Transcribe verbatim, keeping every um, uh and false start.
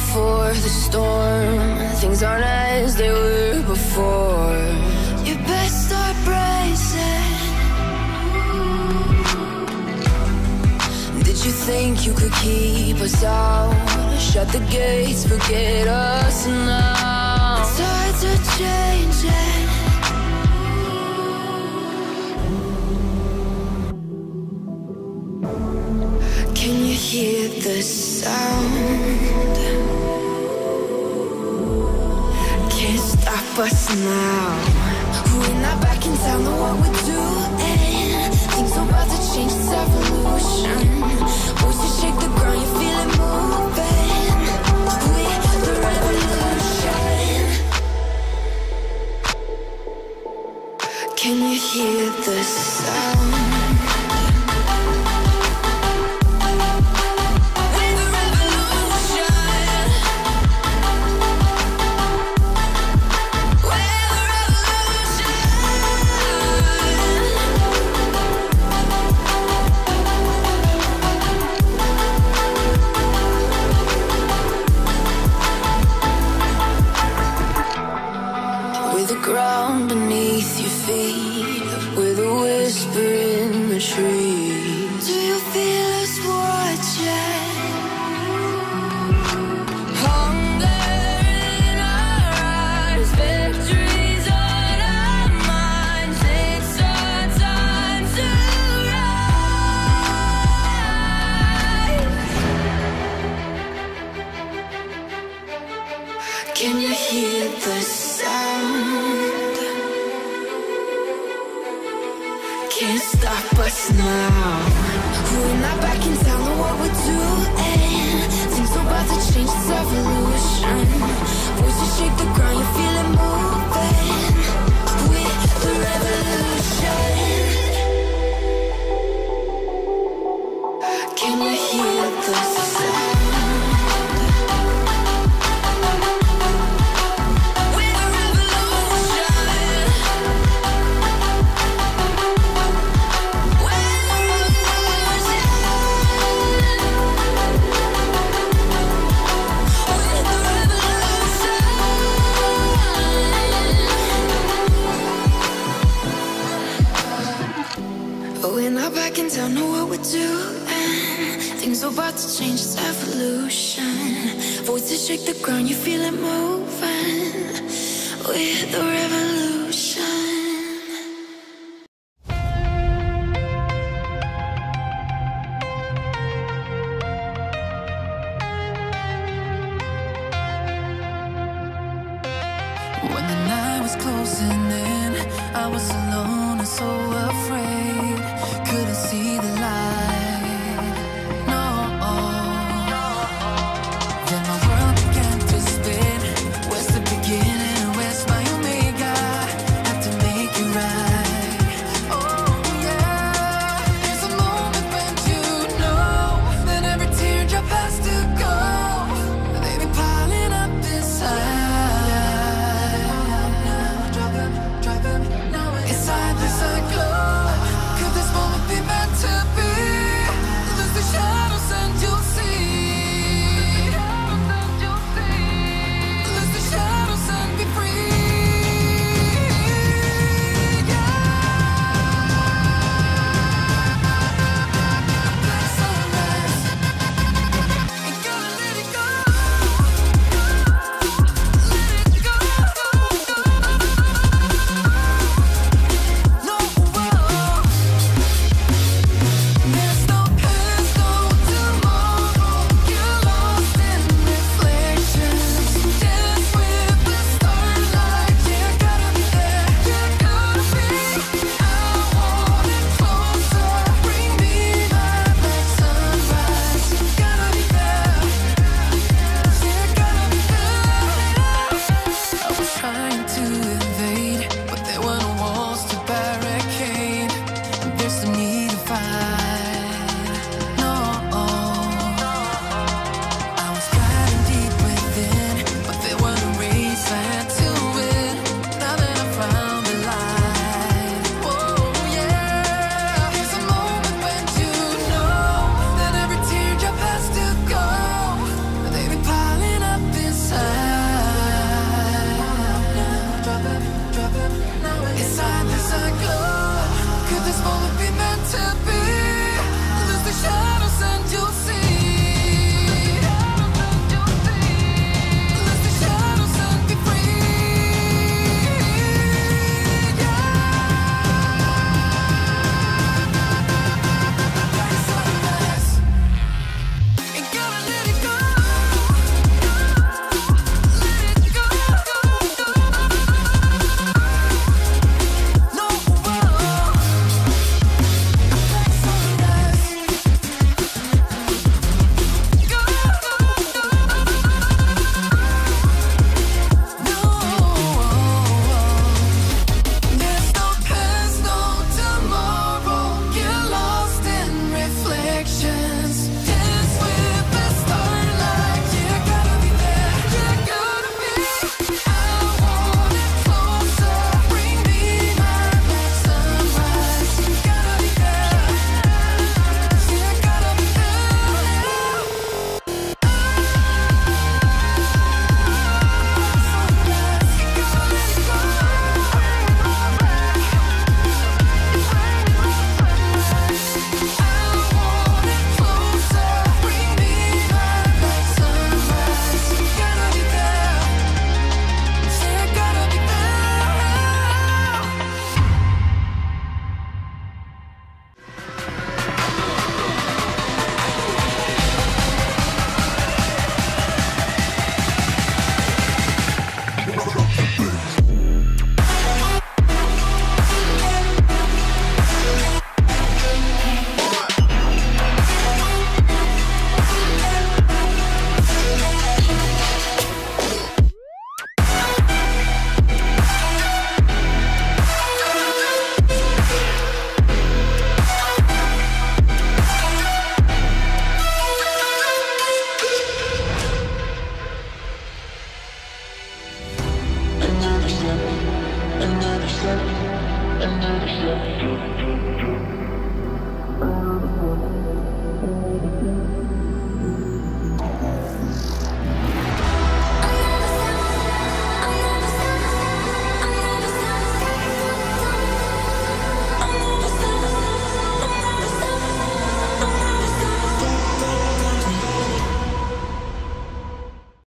before the storm. Things aren't as they were before. You best start bracing. Did you think you could keep us out? Shut the gates, forget us now. Tides are changing. Can you hear the sound? Can't stop us now. We're not back in town, know what we're doing. Things are about to change, it's evolution. Voices shake the ground, you feel it moving. We're the revolution. Can you hear the sound? Ground beneath your feet, with a whisper in the trees. Do you feel us watching? Hunger in our eyes, victories on our minds. It's our time to rise. Can you hear the sound? Can't stop us now. We're not back in town, know what we're doing. Things are about to change, it's evolution. Voices shake the ground, you feel it moving. We're the revolution. Can you hear the sound? We're not back in town, know what we're doing. Things are about to change, it's evolution. Voices shake the ground, you feel it moving. We're the revolution. When the night was closing in, I was alone and so afraid. Couldn't see the light, no. Then my world began to spin. Where's the beginning and where's my omega? Had to make it right. Oh yeah, there's a moment when you know that every teardrop has to go. They be piling up inside. Inside this glow. step, another step, another step.